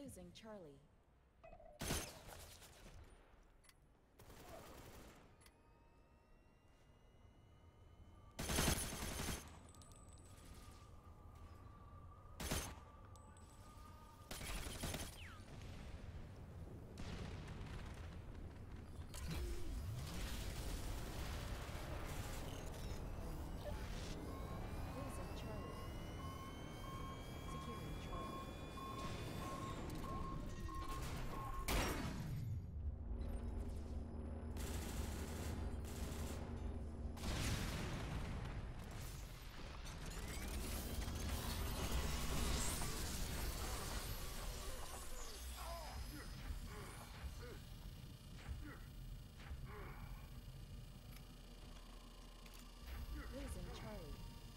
Losing Charlie. Losing Charlie. Securing Charlie. Losing Charlie.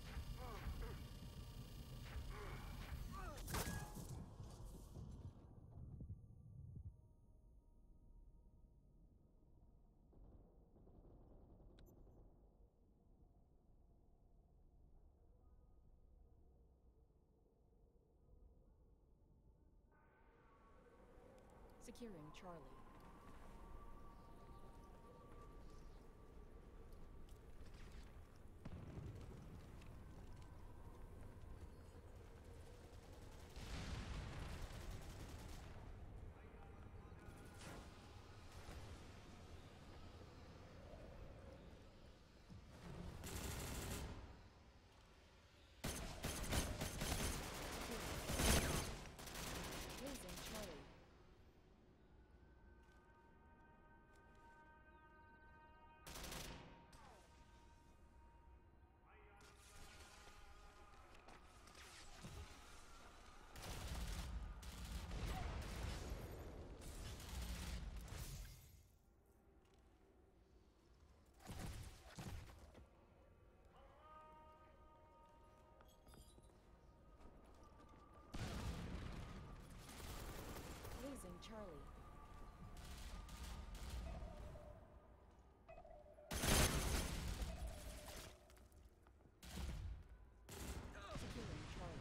Securing Charlie. Losing Charlie. Losing Charlie. Securing Charlie.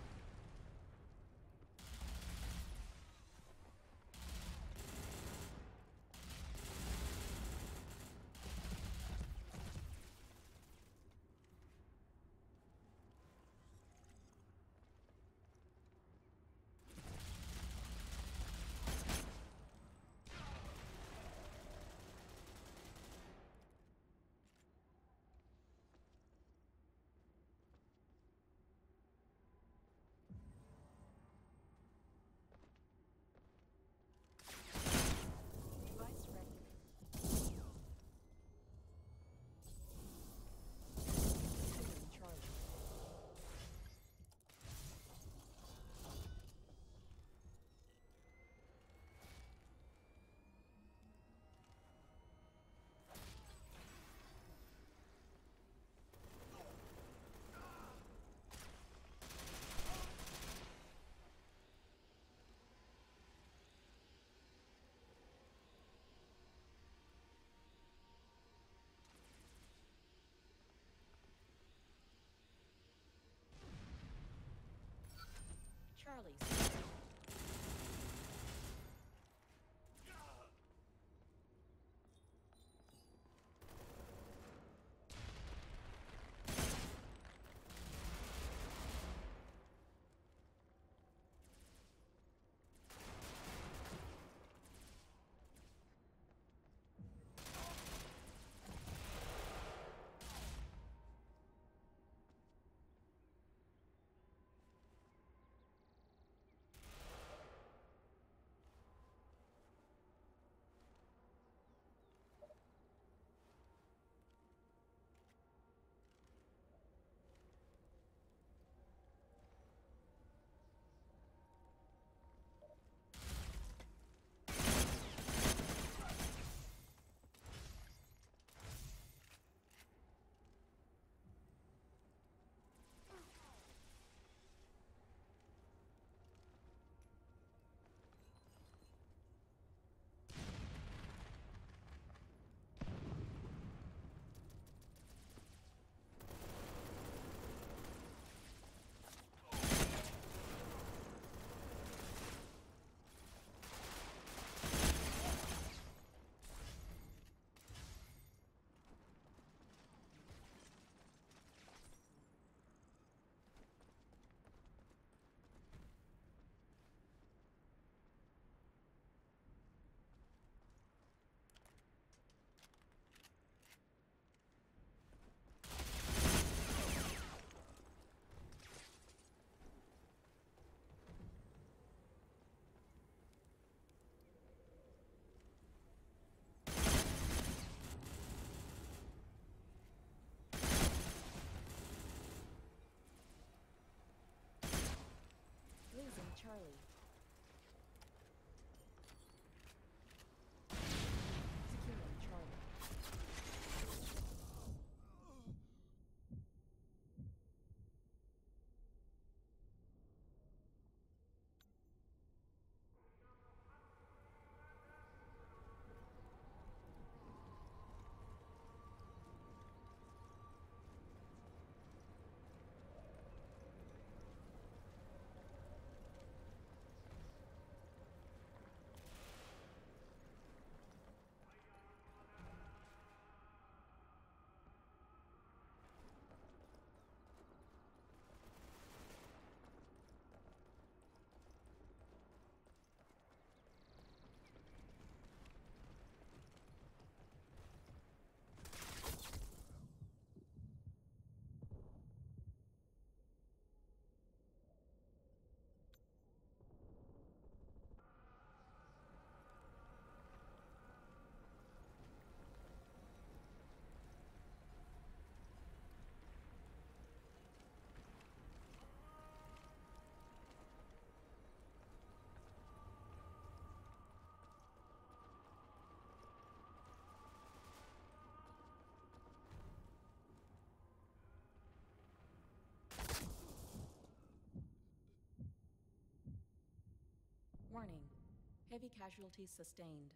Device ready. Securing Charlie. Charlie's. Charlie. Securing Charlie. Warning. Heavy casualties sustained.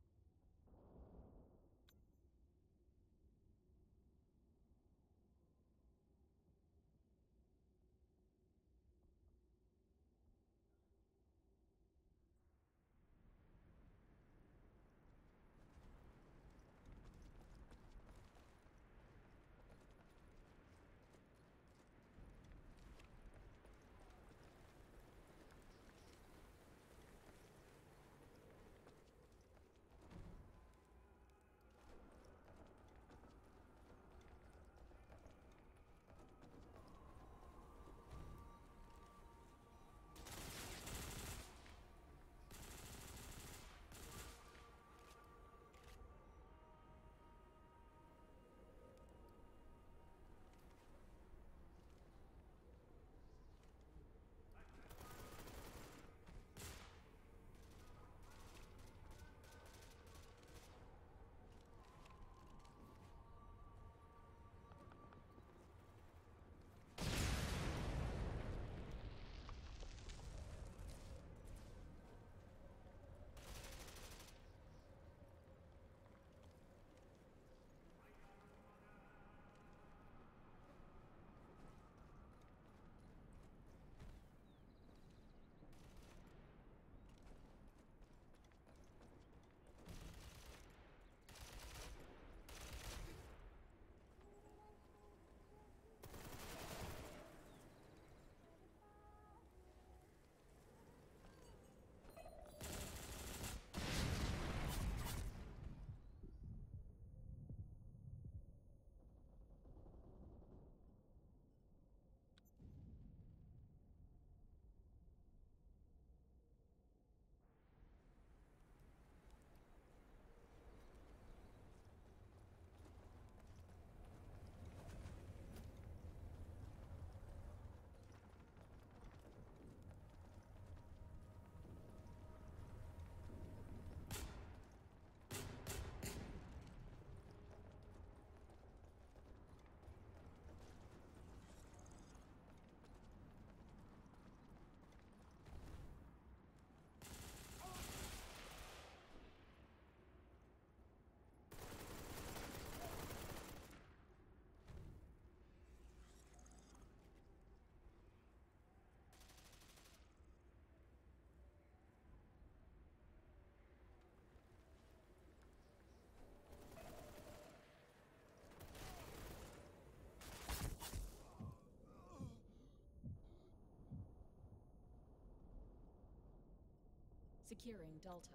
Securing Delta.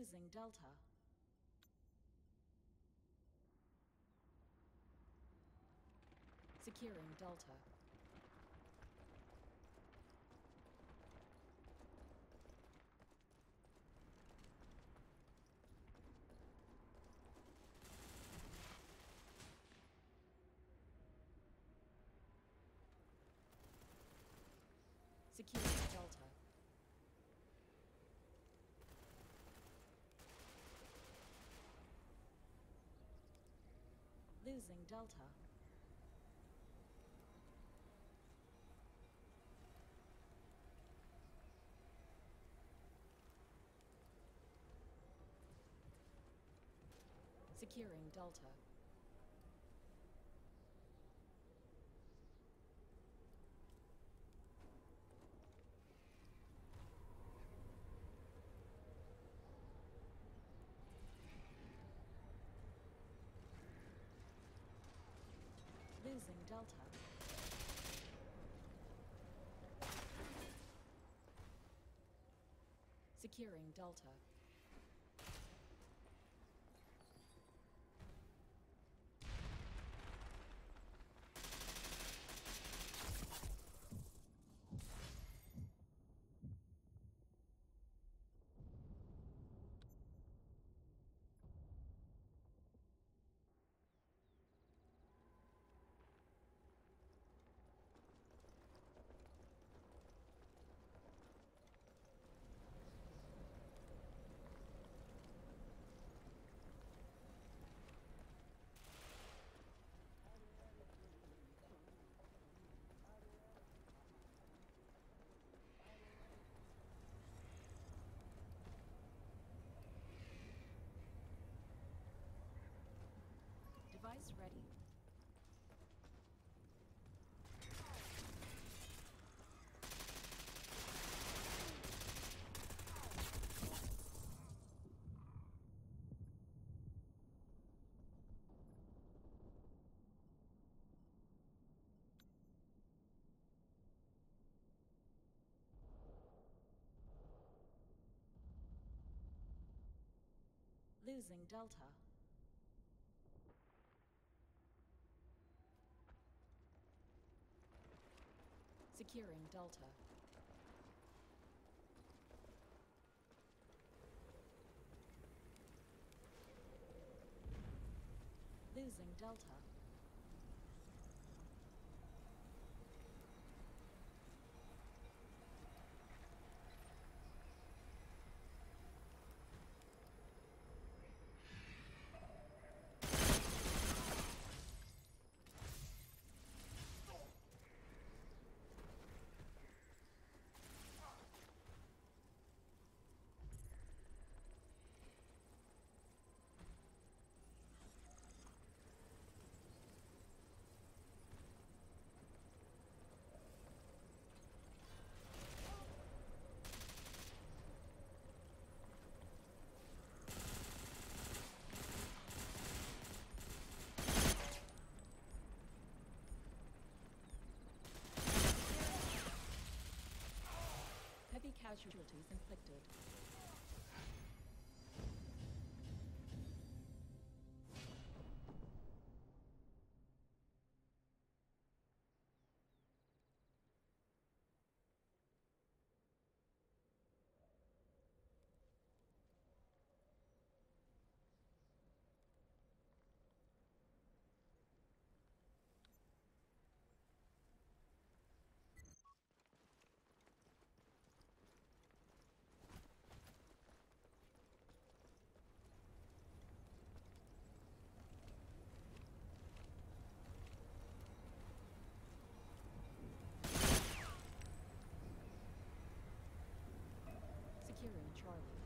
Losing Delta. Securing Delta. Securing Delta. Losing Delta. Securing Delta. Losing Delta. Securing Delta. Device ready. Losing Delta. Securing Delta. Losing Delta. Heavy casualties inflicted. Securing Charlie.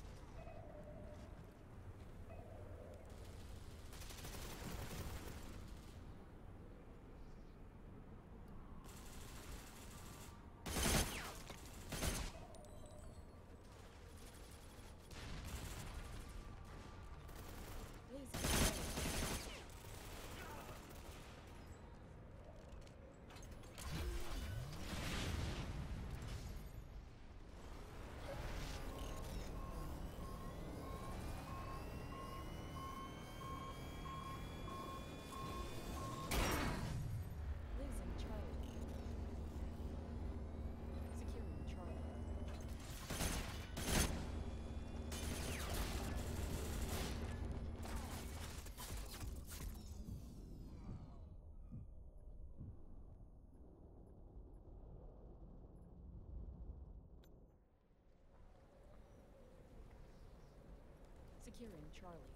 Securing Charlie.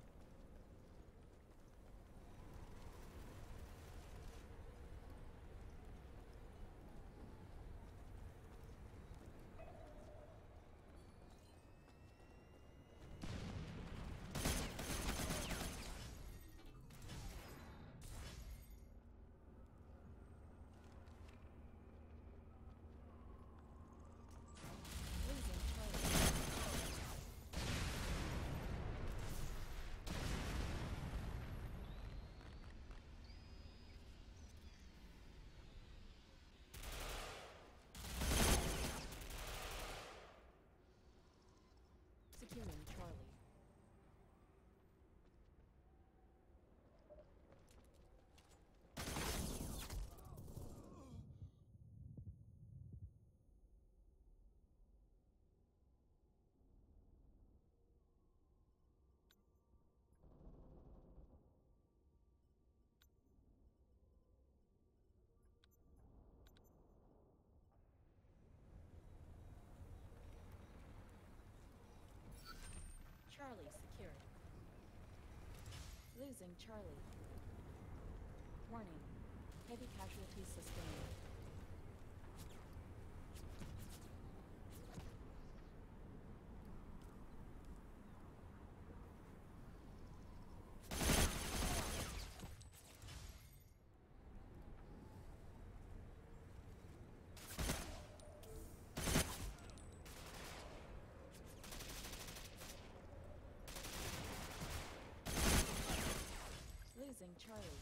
Losing Charlie. Securing Charlie. Charlie secured. Losing Charlie. Warning. Heavy casualties sustained. Losing Charlie.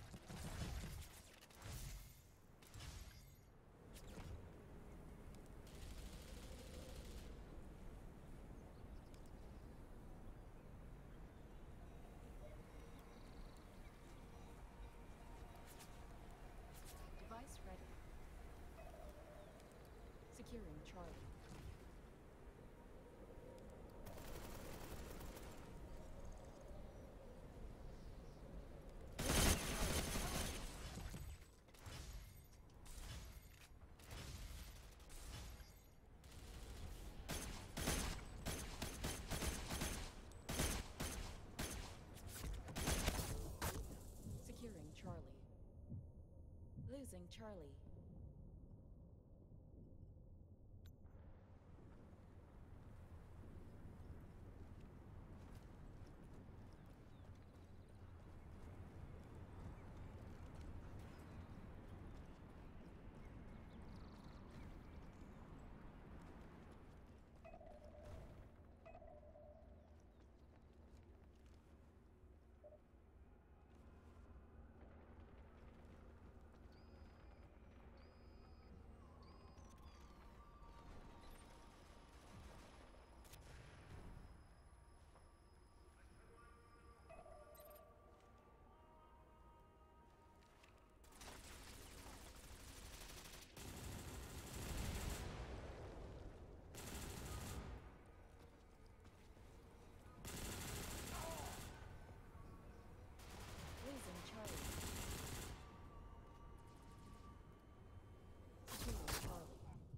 Device ready. Securing Charlie. Securing Charlie. Losing Charlie. Losing Charlie. Securing Charlie.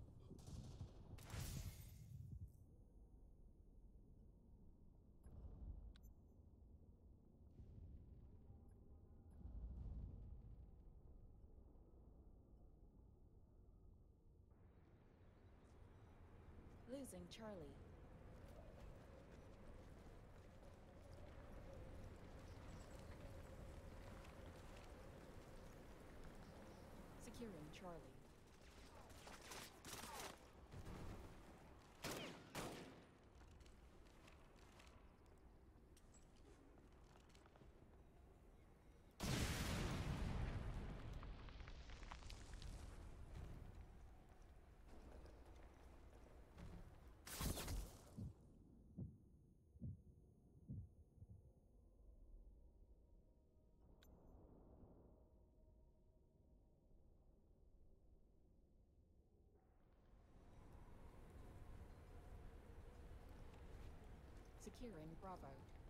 Losing Charlie. Securing Charlie. Securing Bravo.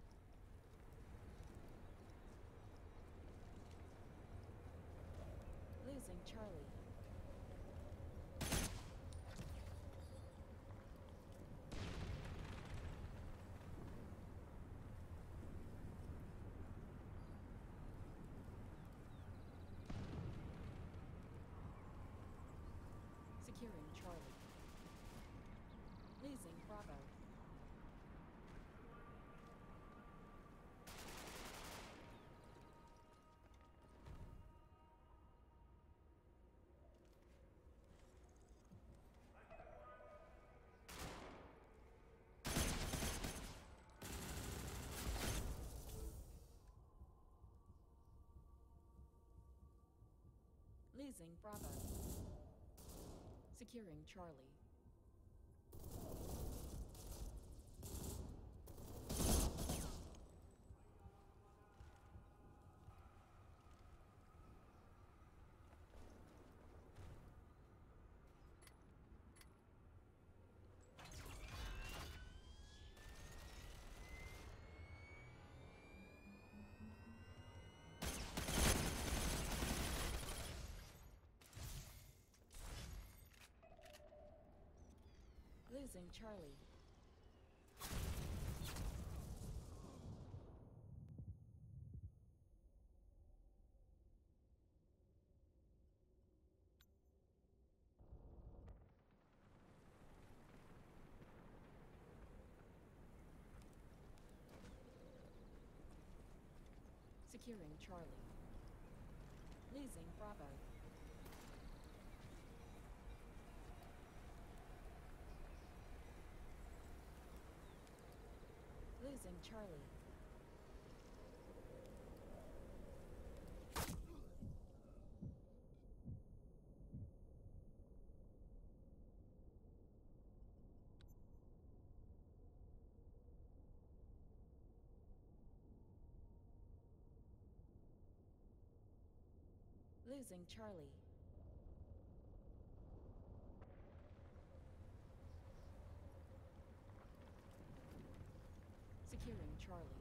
Losing Charlie. Charlie. Losing Bravo. Losing Bravo. Securing Charlie. Losing Charlie. Securing Charlie. Losing Bravo. Losing Charlie. Losing Charlie. Securing Charlie.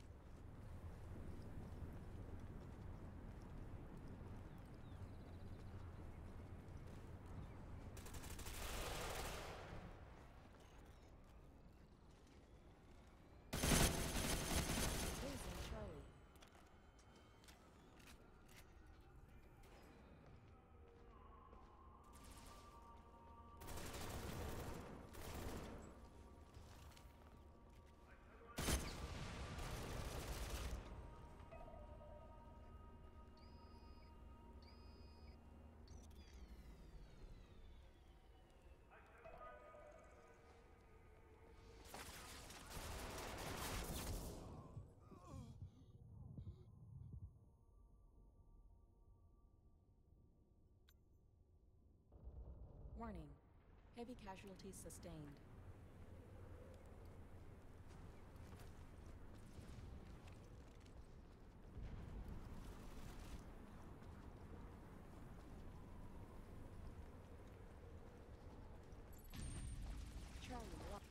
Losing Charlie. Warning. Heavy casualties sustained. Charlie lost.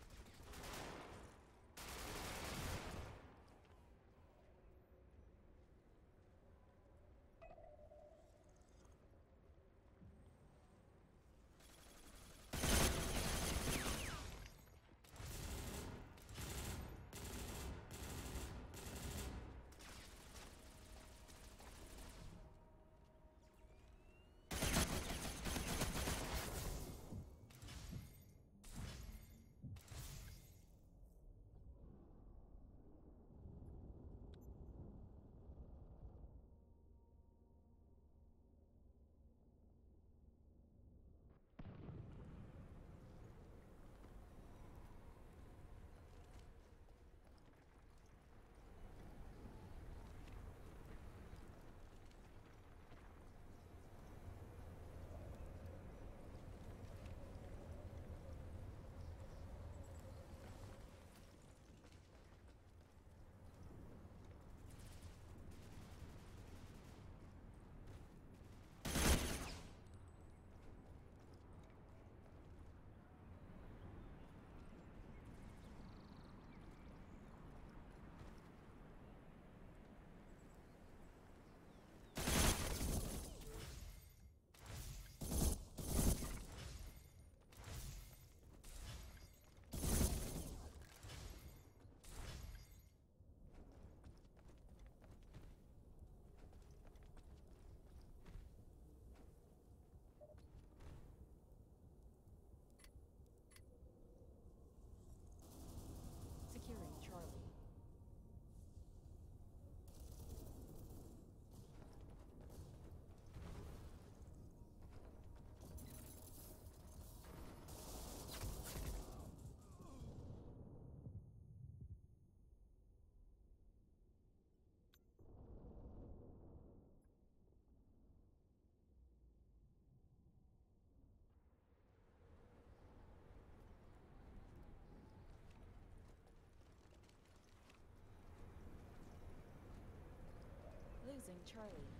Charlie.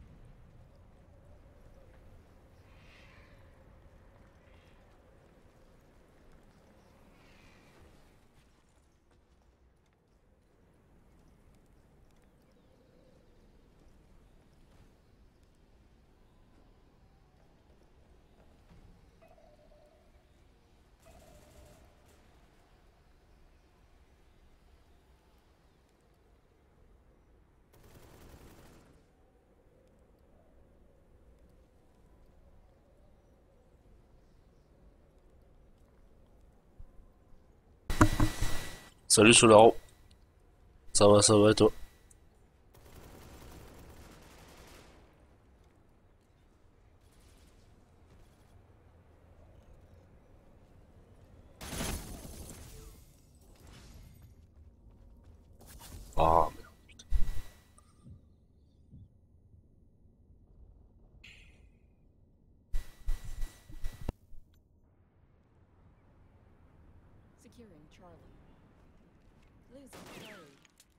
Salut Solaro, ça va et toi? Ah, Securing Charlie. Losing Charlie.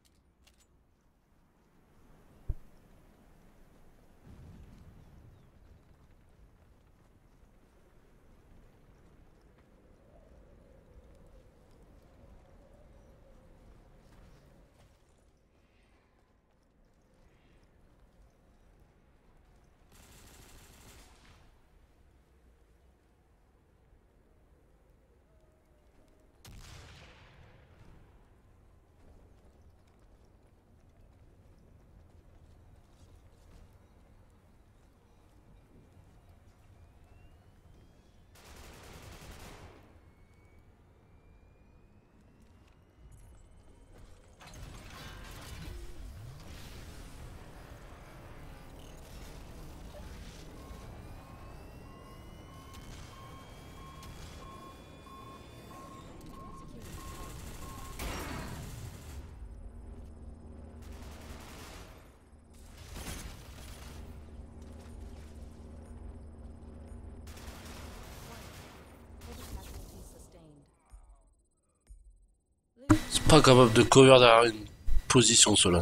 Securing Charlie. Warning. Heavy casualties sustained. Losing c'est pas capable de cover derrière une position cela.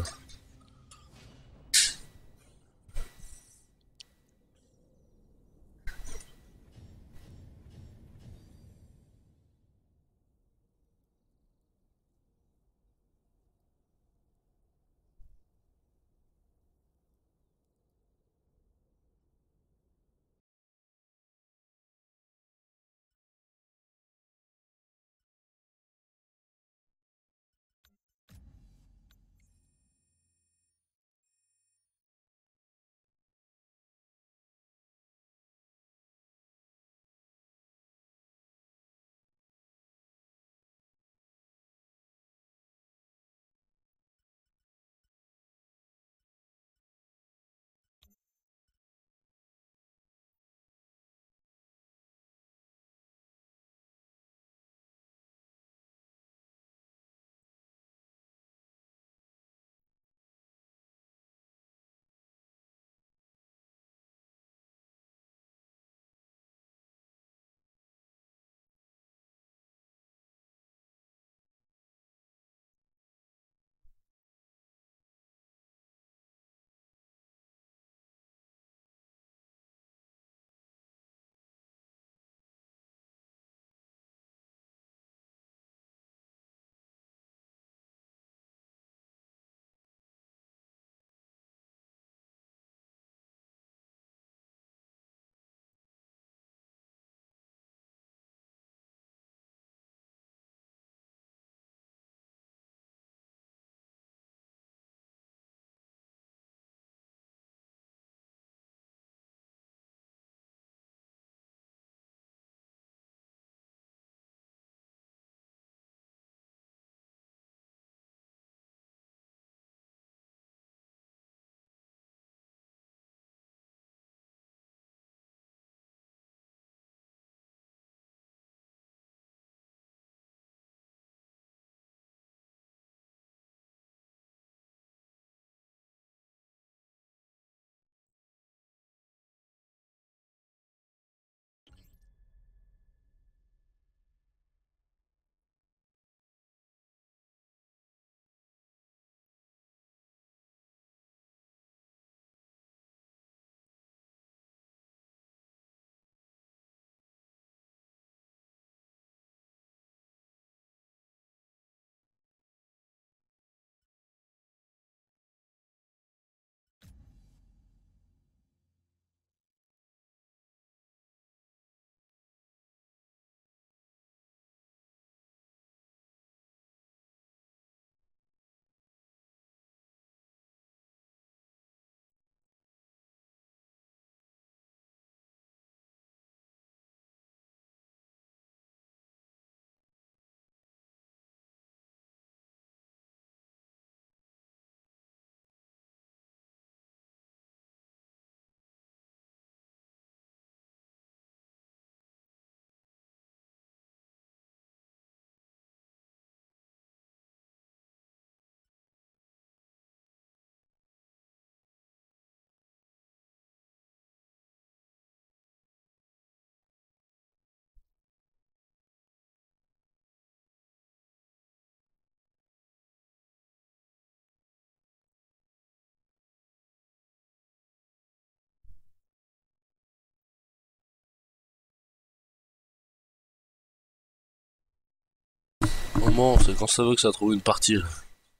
Moment, c'est quand ça veut que ça trouve une partie. Là.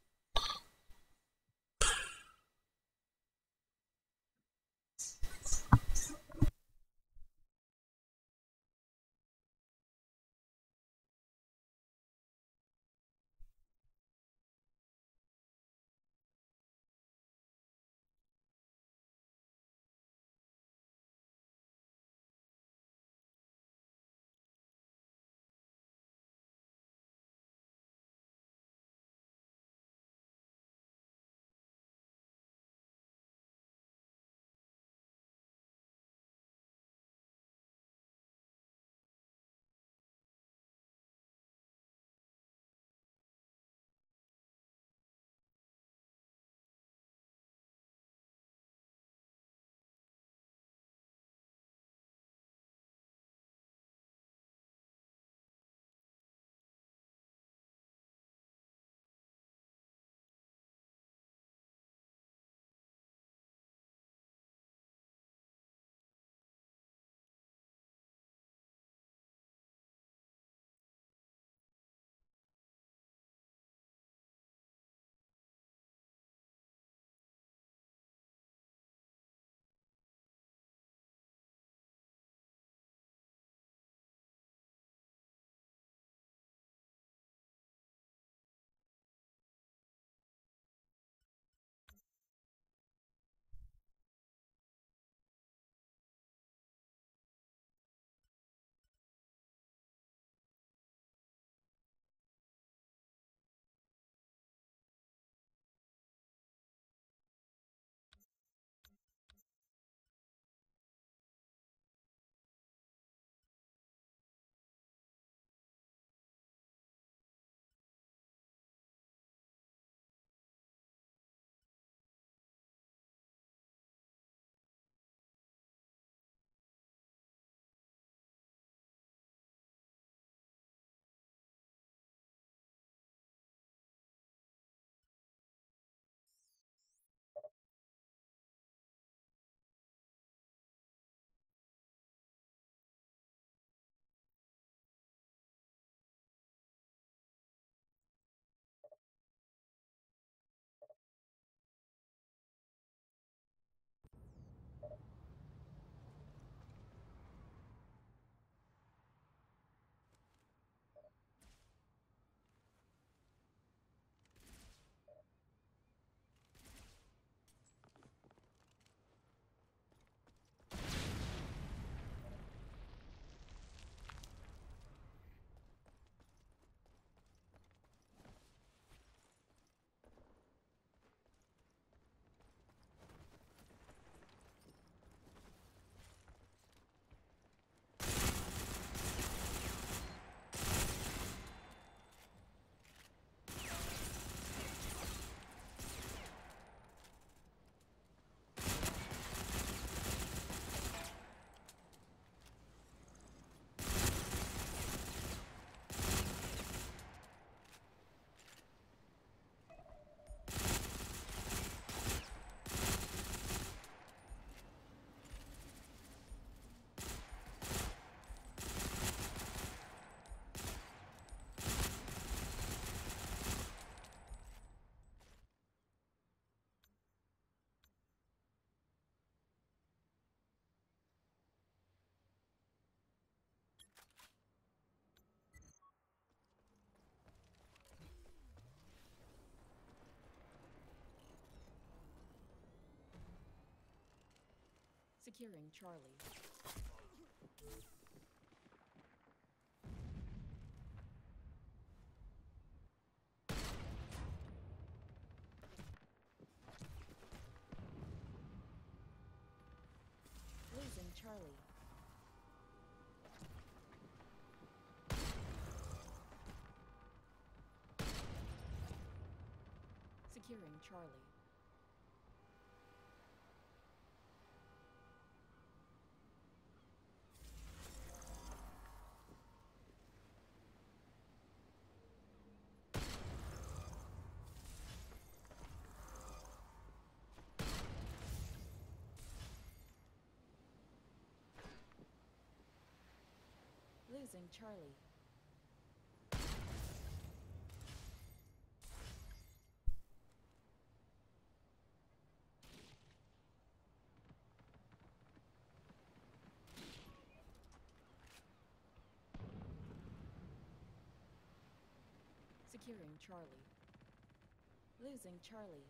Securing Charlie. Losing Charlie. Securing Charlie. Losing Charlie. Securing Charlie. Losing Charlie.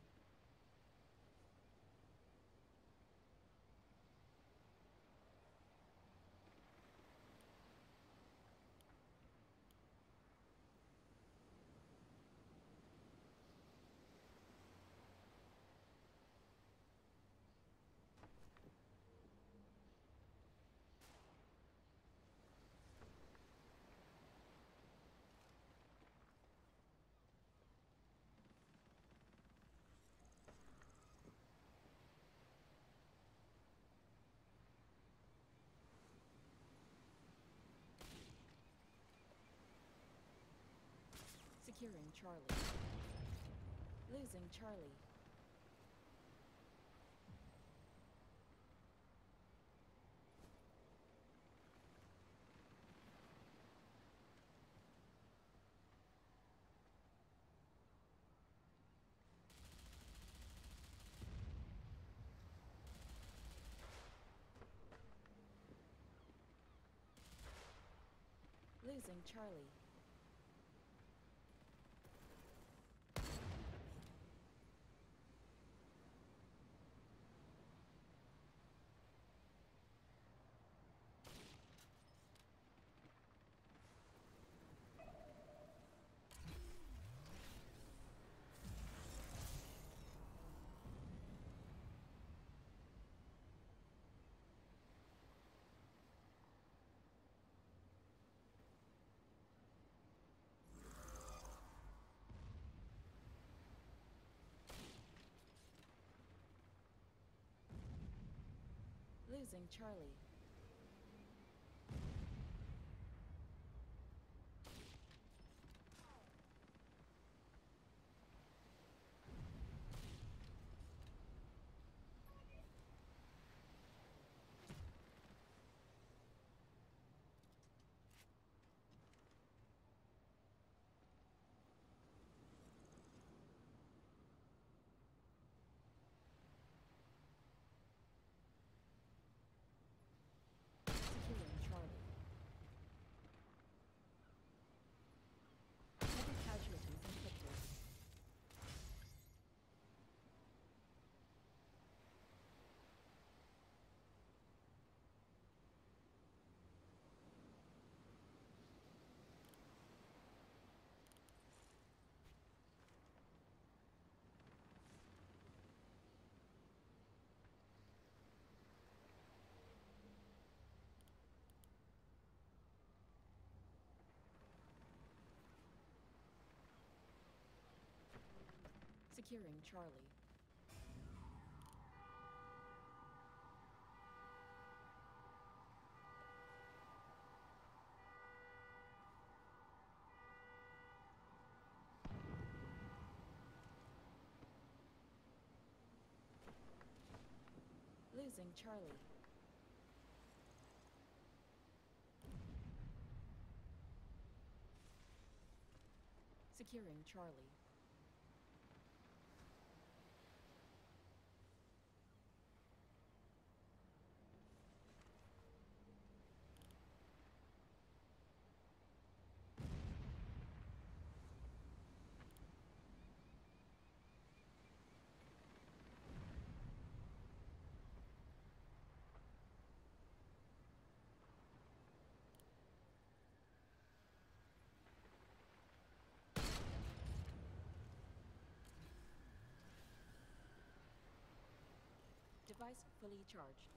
Securing Charlie. Losing Charlie. Losing Charlie. Losing Charlie. Securing Charlie. Heavy casualties inflicted. Securing Charlie. Losing Charlie. Securing Charlie. Device fully charged.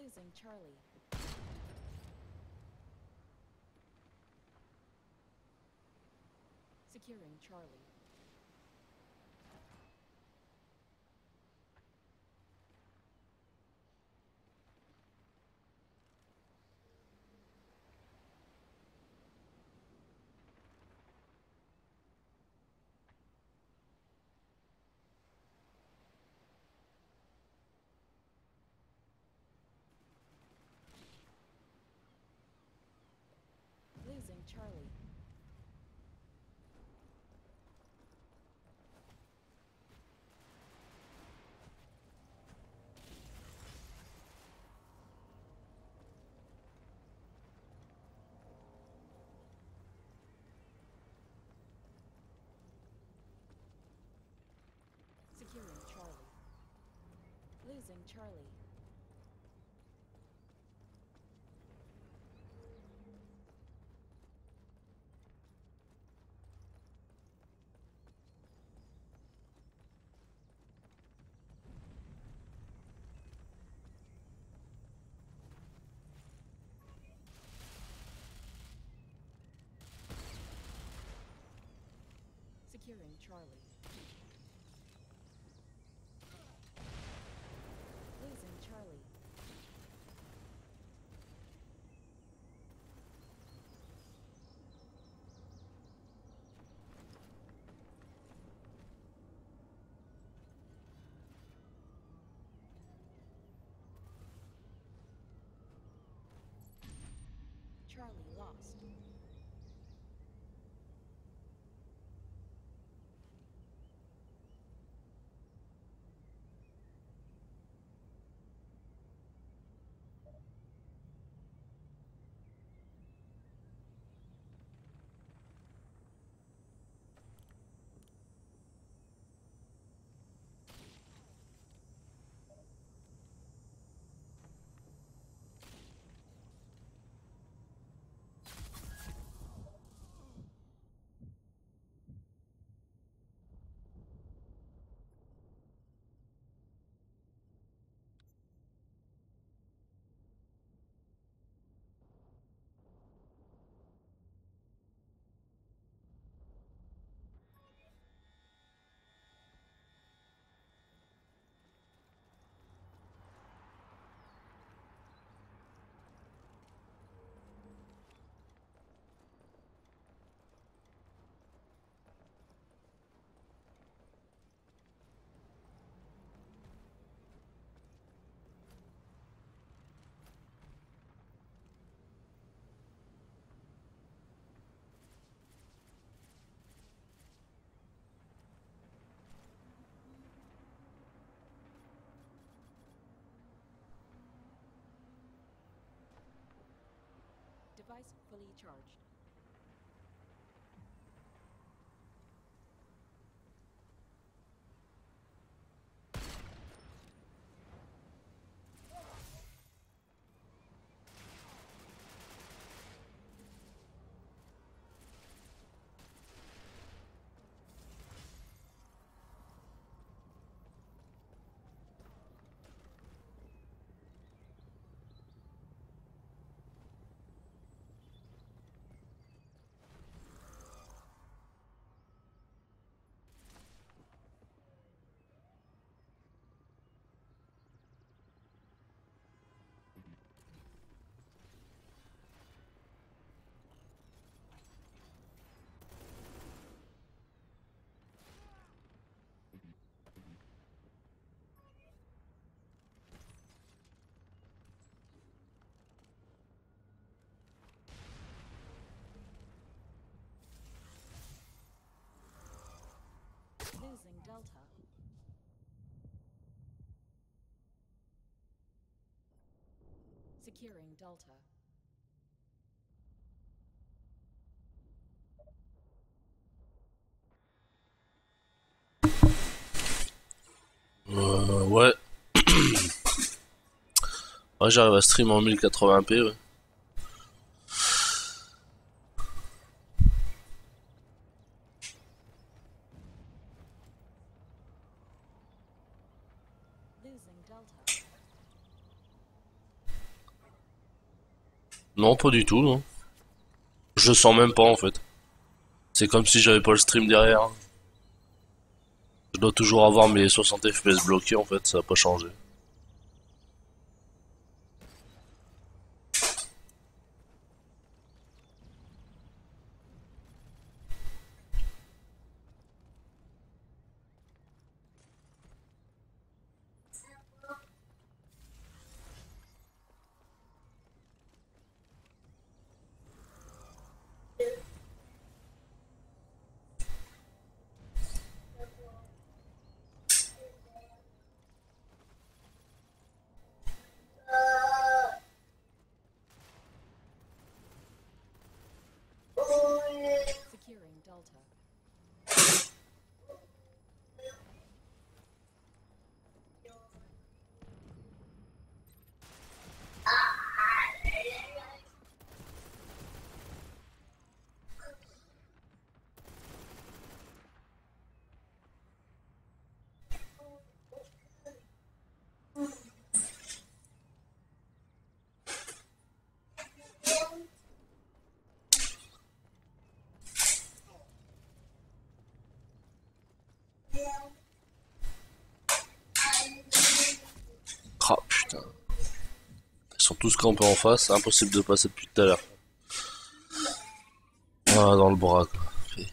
Losing Charlie. Securing Charlie. Losing Charlie. Securing Charlie. Losing Charlie. Securing Charlie. Losing Charlie. Charlie lost. Device fully charged. Losing Delta. Securing Delta. Ouais. Ouais, j'arrive à stream en 1080p, ouais. Losing Delta. Non, pas du tout, non. Je le sens même pas en fait. C'est comme si j'avais pas le stream derrière. Je dois toujours avoir mes 60 FPS bloqués en fait, ça a pas changé. Securing Delta. Ah putain. Ils sont tous campés en face, impossible de passer depuis tout à l'heure. Ah, dans le bras quoi.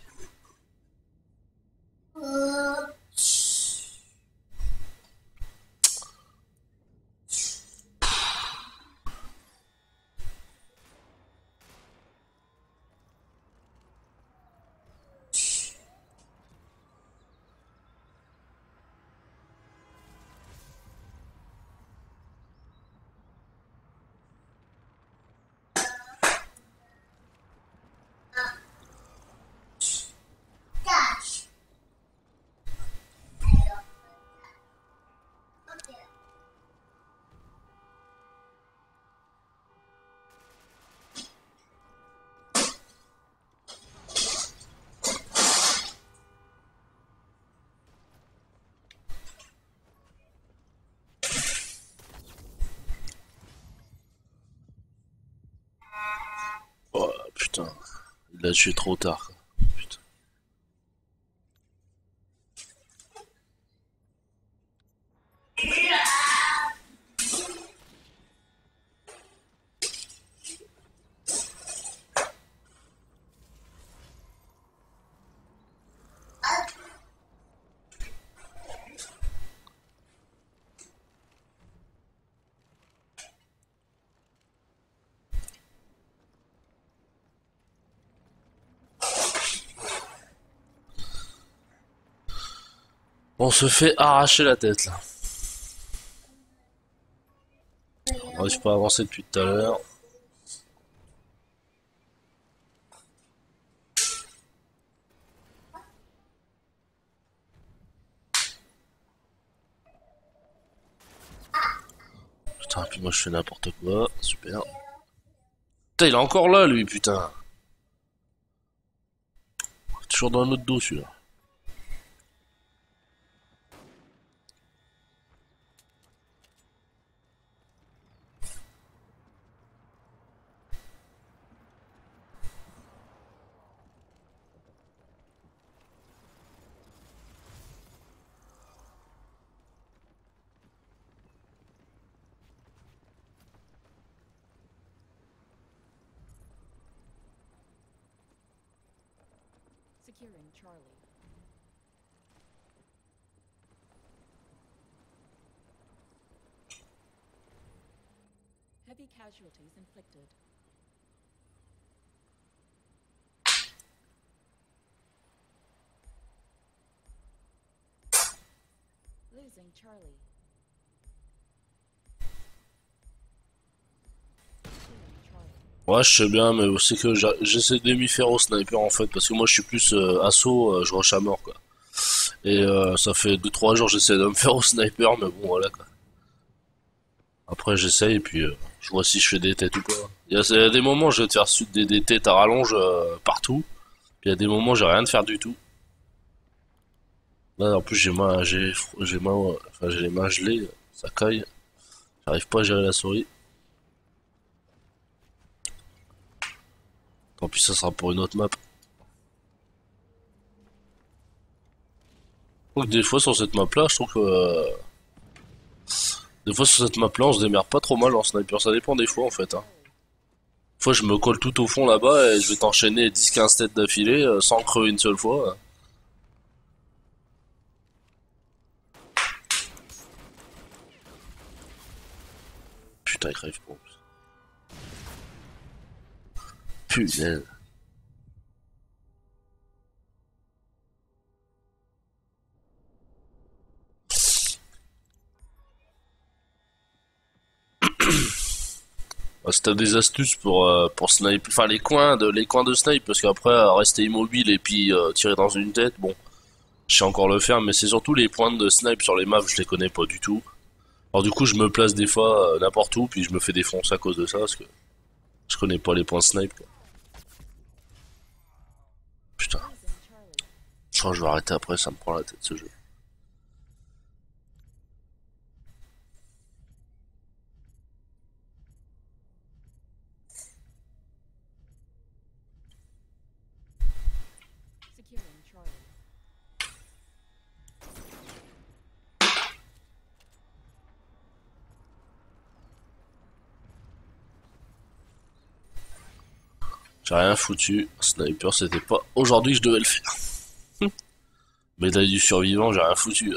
Oh putain. Il l'a tué trop tard quoi. Putain. On se fait arracher la tête là. On n'arrive pas à avancer depuis tout à l'heure. Putain, puis moi je fais n'importe quoi. Super. Putain, il est encore là lui, putain. Toujours dans notre dos celui-là. Securing Charlie. Heavy casualties inflicted. Losing Charlie. Killing Charlie. Ouais, je sais bien, mais c'est que j'essaie de m'y faire au sniper en fait, parce que moi je suis plus assaut, je rush à mort quoi. Et ça fait 2 3 jours j'essaie de me faire au sniper, mais bon voilà quoi. Après j'essaye et puis je vois si je fais des têtes ou pas. Il y a des moments je vais te faire des têtes à rallonge partout, puis il y a des moments j'ai rien de faire du tout. Là en plus j'ai les mains gelées, ça caille, j'arrive pas à gérer la souris. Tant pis, ça sera pour une autre map. Donc des fois sur cette map là, je trouve que des fois sur cette map là, on se démerde pas trop mal en sniper. Ça dépend des fois en fait. Hein. Des fois, je me colle tout au fond là-bas et je vais t'enchaîner 10-15 têtes d'affilée sans crever une seule fois. Putain, il crève pas. Putain. Si t'as des astuces pour snipe, enfin les coins de snipe, parce qu'après rester immobile et puis tirer dans une tête, bon, je sais encore le faire, mais c'est surtout les points de snipe sur les maps, je les connais pas du tout. Alors du coup, je me place des fois n'importe où, puis je me fais défoncer à cause de ça, parce que je connais pas les points snipe. Quoi. Putain, Losing Charlie. je crois que je vais arrêter après, ça me prend la tête ce jeu. Securing Charlie. J'ai rien foutu, sniper c'était pas aujourd'hui que je devais le faire. Médaille du survivant, j'ai rien foutu.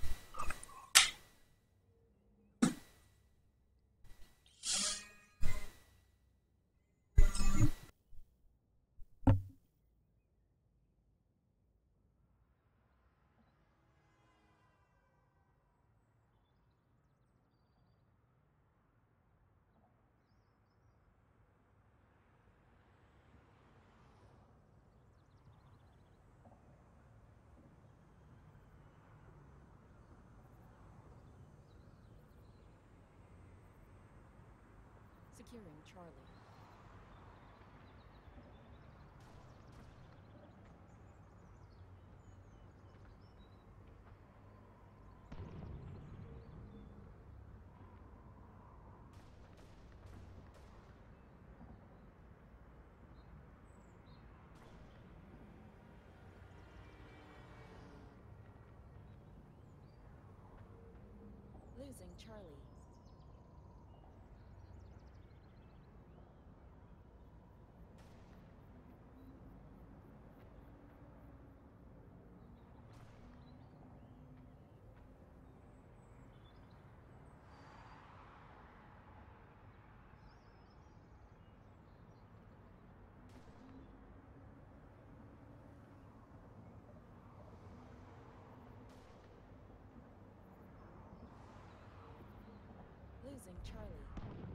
Securing Charlie. Losing Charlie. Losing Charlie.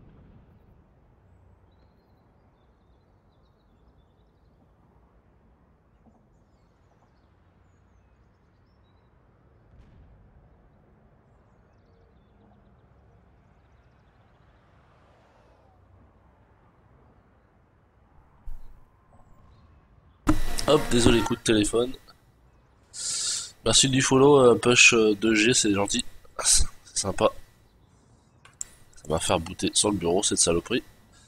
Hop, désolé, coup de téléphone. Merci du follow, push 2G, c'est gentil. C'est sympa. Ça va faire booter sur le bureau, cette saloperie.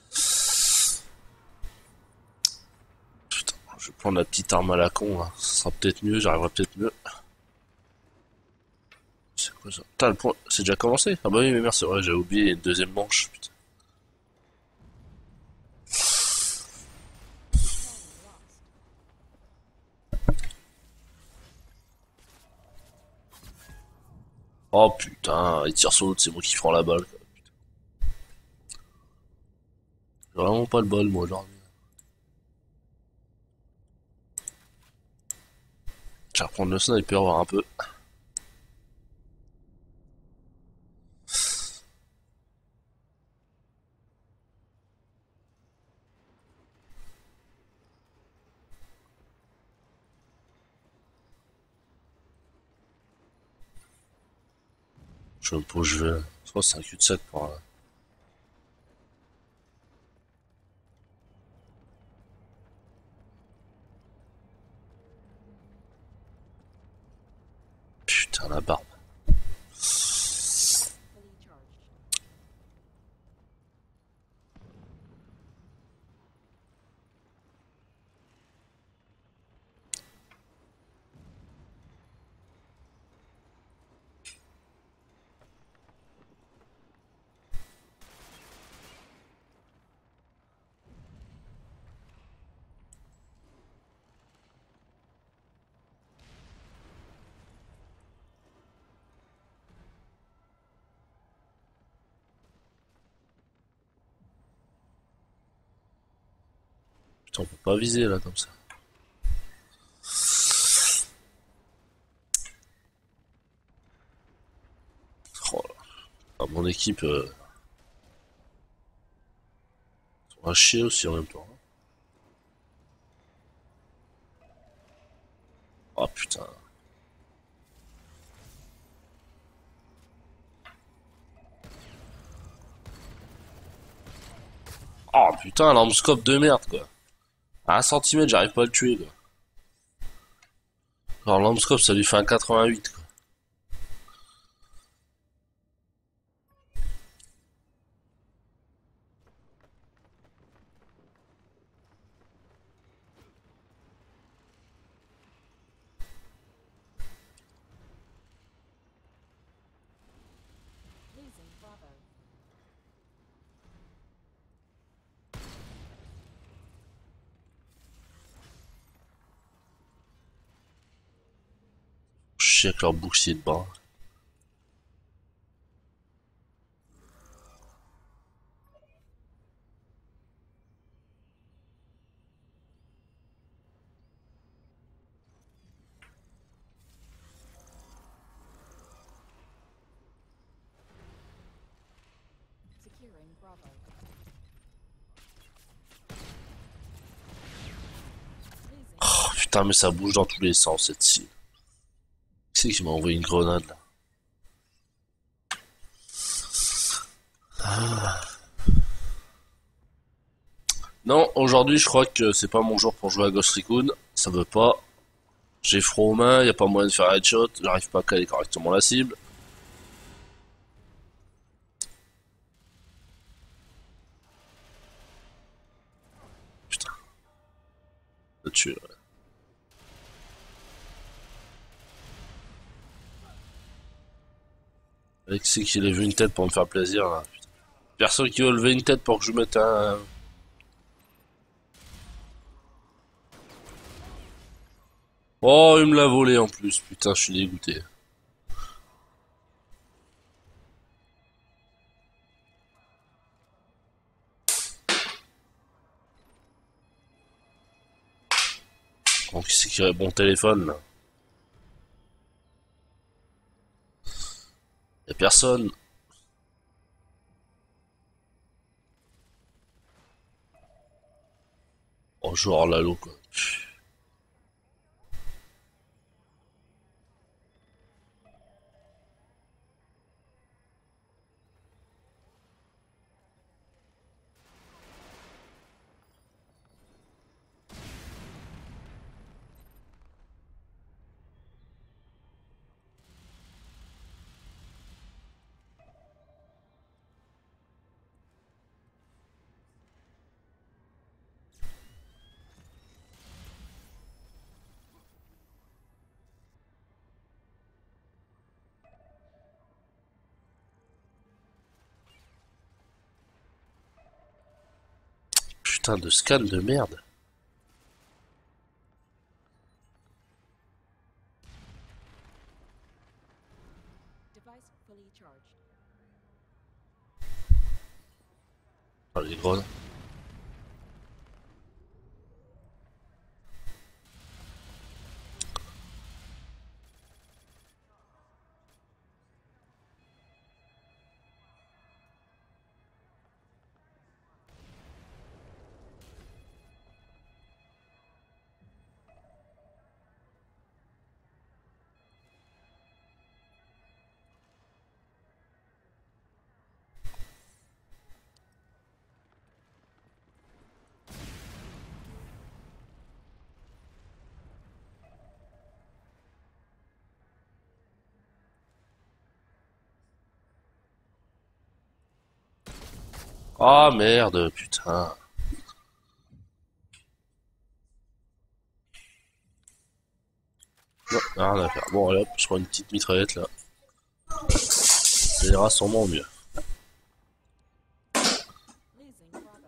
Putain, je vais prendre la petite arme à la con, là. Ça sera peut-être mieux, j'arriverai peut-être mieux. C'est quoi ça? Putain, le point, c'est déjà commencé? Ah bah oui, mais merde, c'est vrai, j'ai oublié une deuxième manche, putain. Charlie lost. Oh putain, il tire sur l'autre, c'est moi qui prends la balle. Quoi. J'ai vraiment pas le bol, moi, aujourd'hui. Je vais reprendre le sniper, voir un peu. Je sais même pas où je vais. Je crois que c'est un cul-de-sac pour un... Putain, la barbe. Fully charged. Putain, on peut pas viser là comme ça. Oh là. Ah, mon équipe va chier aussi en même temps. Ah putain. Oh putain, l'armscope de merde quoi. À 1 centimètre, j'arrive pas à le tuer quoi. Alors l'armscope ça lui fait un 88 quoi. Losing Bravo. Chier avec leur bouclier de bras. Securing Bravo. Losing Oh putain, mais ça bouge dans tous les sens cette cible. Qui c'est qui m'a envoyé une grenade là? Non, aujourd'hui je crois que c'est pas mon jour pour jouer à Ghost Recon. Ça veut pas. J'ai froid aux mains, y a pas moyen de faire un headshot, j'arrive pas à caler correctement la cible. Putain, le tuer. Ouais. Avec c'est qu'il a vu une tête pour me faire plaisir là. Putain. Personne qui veut lever une tête pour que je mette un. Oh, il me l'a volé en plus. Putain, je suis dégoûté. Bon, qui c'est qui répond au téléphone là? Y a personne. Oh, genre Lalo quoi. Putain de scan de merde. device fully charged. Ah, les grenades. Ah merde, putain. Non, rien à faire. Bon, allez hop, je prends une petite mitraillette là. Ça ira sûrement mieux. Losing Bravo.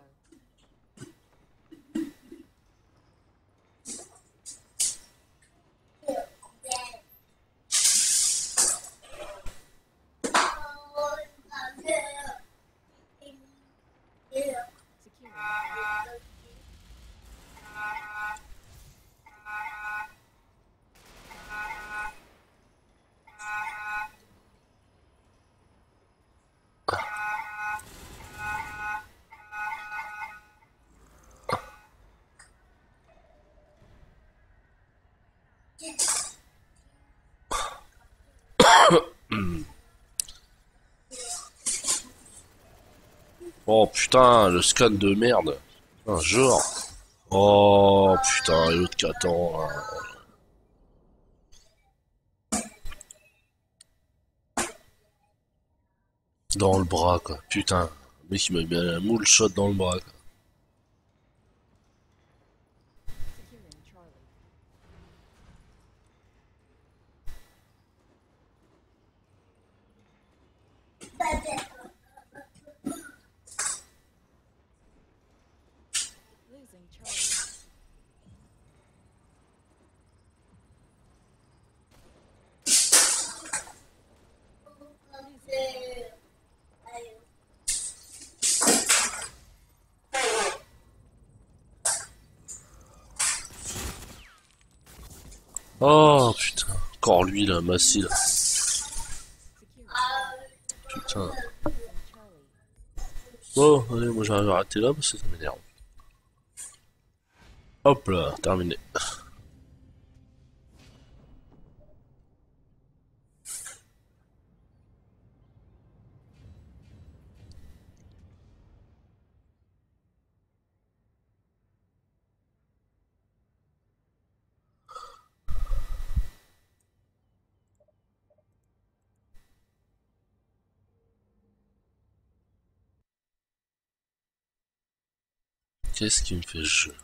Securing Bravo. Oh putain, le scan de merde. Un genre. Oh putain, et l'autre qui attend. Dans le bras, quoi. Putain. Le mec, il m'a mis un moule shot dans le bras, quoi. Securing Charlie. Losing Charlie. Losing Bravo. Oh putain. Encore lui, là, Massy, là. Securing Bravo. Putain. Losing Charlie. Bon, allez, moi j'arrive à arrêter là parce que ça m'énerve. Hop là, terminé. Qu'est-ce qui me fait jeu?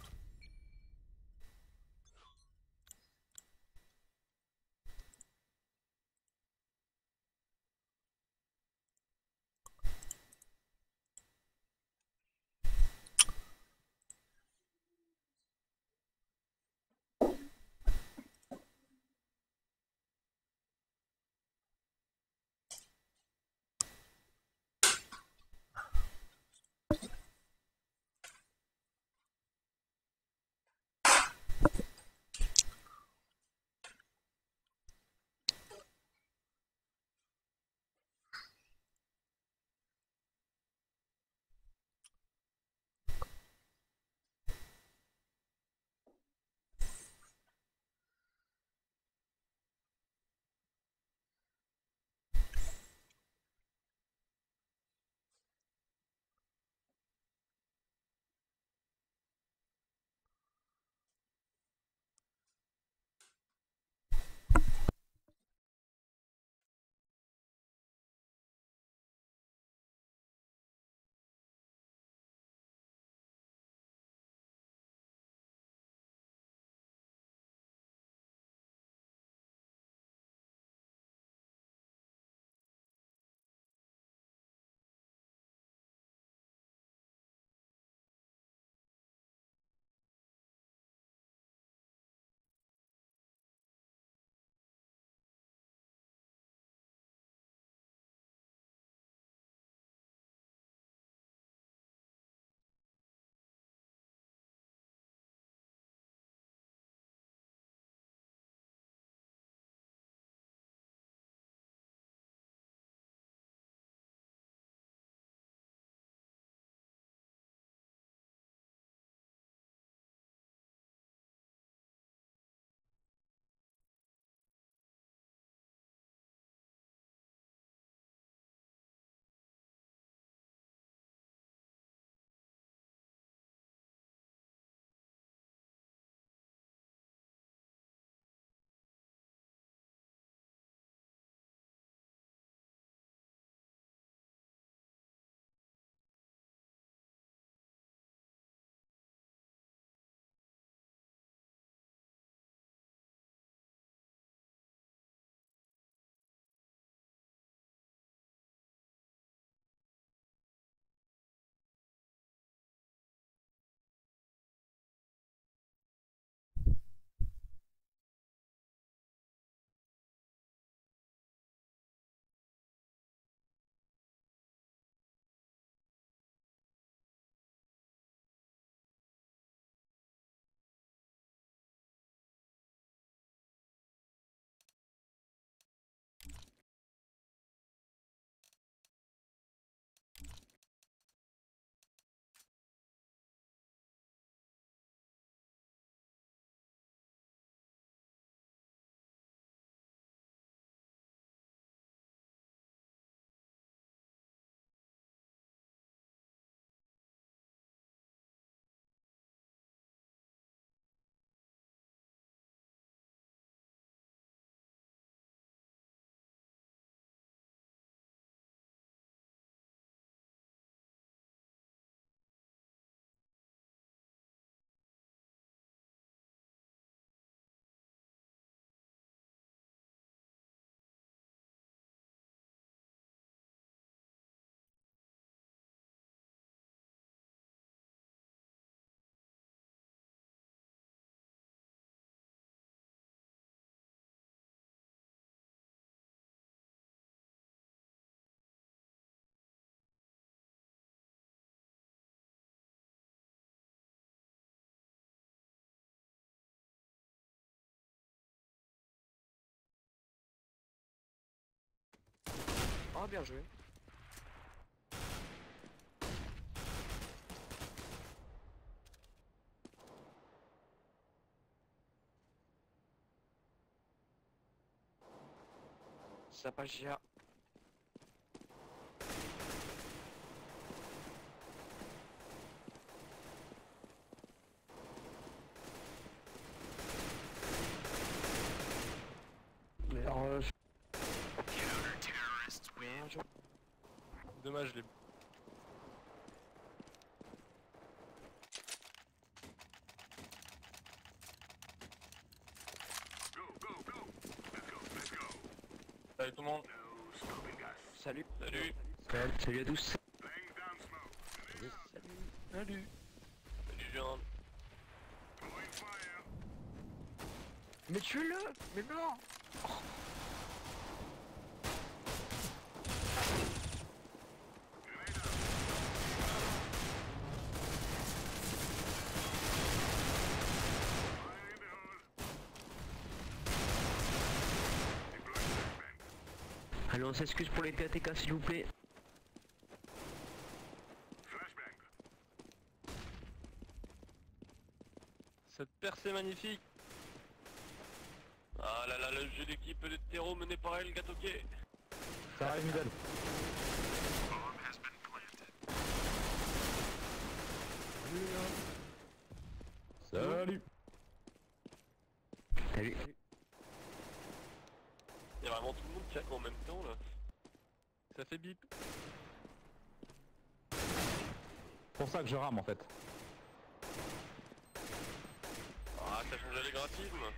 Oh, bien joué. Ça passe GA. Mais alors, bien joué. Dommage, les... Salut tout le monde. Salut. Salut. Salut à tous. Salut. Salut. Salut Jean. Mais tuez-le. Mais non. Allez, on s'excuse pour les PATK s'il vous plaît. Cette percée magnifique. Ah là là, le jeu d'équipe de terreau mené par El Gatoke. Ça arrive, middle. Salut. Salut. Il y a vraiment tout le monde qui a en même temps là. Ça fait bip. C'est pour ça que je rame en fait. Ah, ça change les graphismes.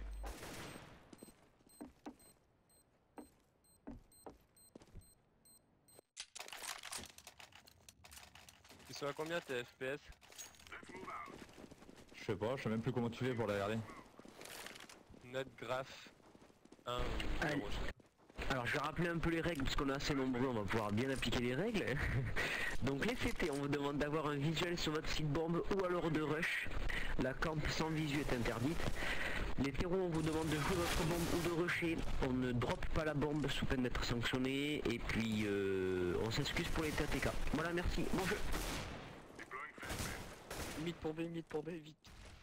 Tu sais à combien tes FPS? Je sais pas, je sais même plus comment tu fais pour la regarder. Netgraph 1 Allez. 0. Alors je vais rappeler un peu les règles puisqu'on est assez nombreux, on va pouvoir bien appliquer les règles. Donc les CT, on vous demande d'avoir un visuel sur votre site bombe ou alors de rush. La camp sans visu est interdite. Les terreaux, on vous demande de jouer votre bombe ou de rusher. On ne drop pas la bombe sous peine d'être sanctionné. Et puis on s'excuse pour les TATK. Voilà, merci. Bon jeu. Mid pour B, vite.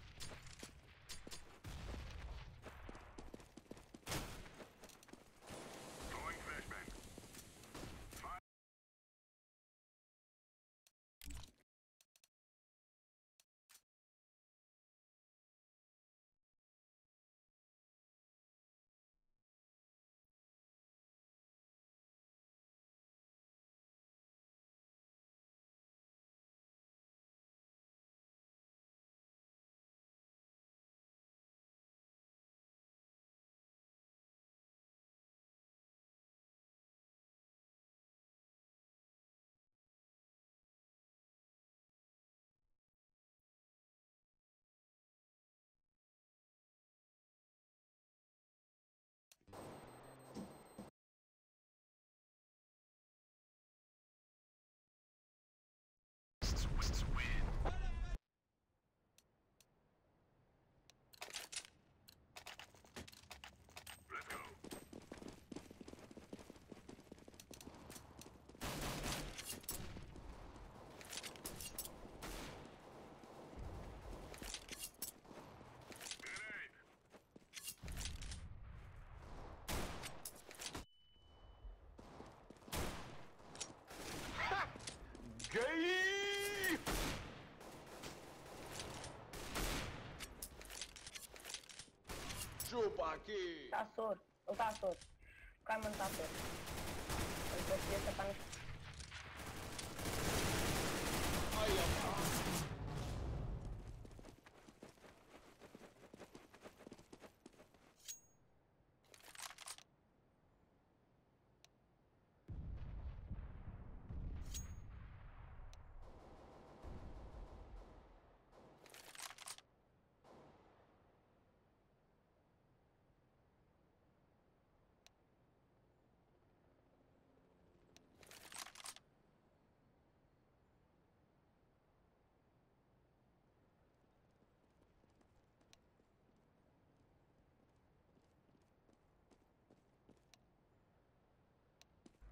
Chupa aqui! Tá solto, não tá solto. O cara não tá solto. Eu preciso pra Ai, rapaz!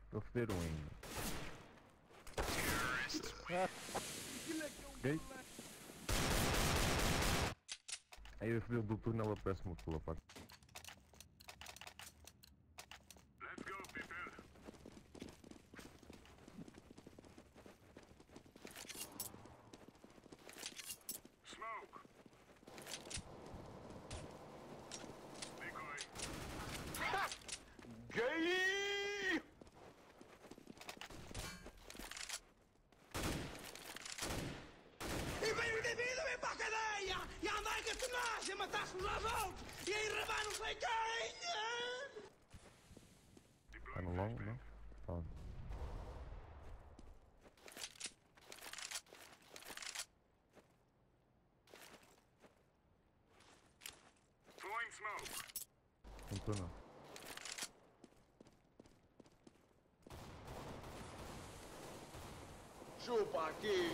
of the ruin. Ok? Aí eu fui do túnel, aparece-me pela parte. Gay! E veio o indivíduo vem para a cadeia! E andar que tu nasce, matasse uns aos outros! E aí rebar não sei quem! Tá no longo, não? Tá. Um túnel. Chupa aqui!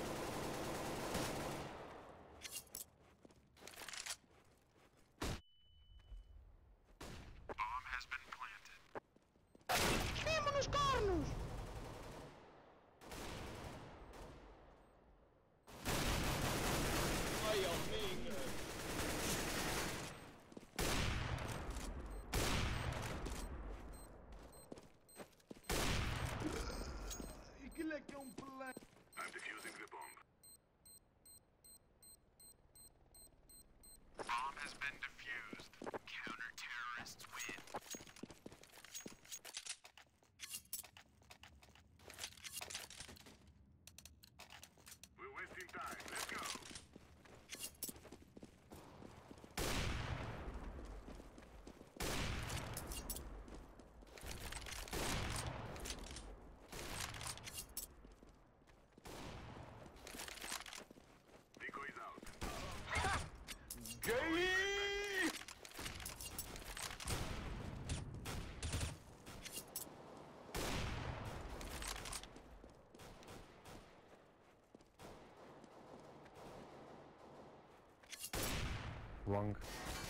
Mesmo nos cornos! Ai, Alminha! E que é que é um plano? Gay! Long.